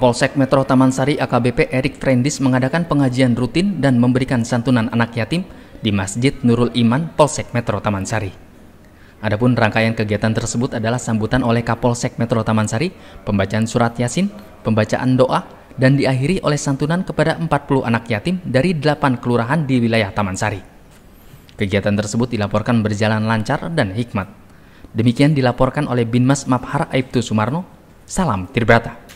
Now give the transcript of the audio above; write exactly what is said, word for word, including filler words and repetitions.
Kapolsek Metro Taman Sari A K B P Erik Frendis mengadakan pengajian rutin dan memberikan santunan anak yatim di Masjid Nurul Iman, Polsek Metro Taman Sari. Adapun rangkaian kegiatan tersebut adalah sambutan oleh Kapolsek Metro Taman Sari, pembacaan surat Yasin, pembacaan doa, dan diakhiri oleh santunan kepada empat puluh anak yatim dari delapan kelurahan di wilayah Taman Sari. Kegiatan tersebut dilaporkan berjalan lancar dan hikmat. Demikian dilaporkan oleh Binmas Mabhar Aibtu Sumarno. Salam Tribrata.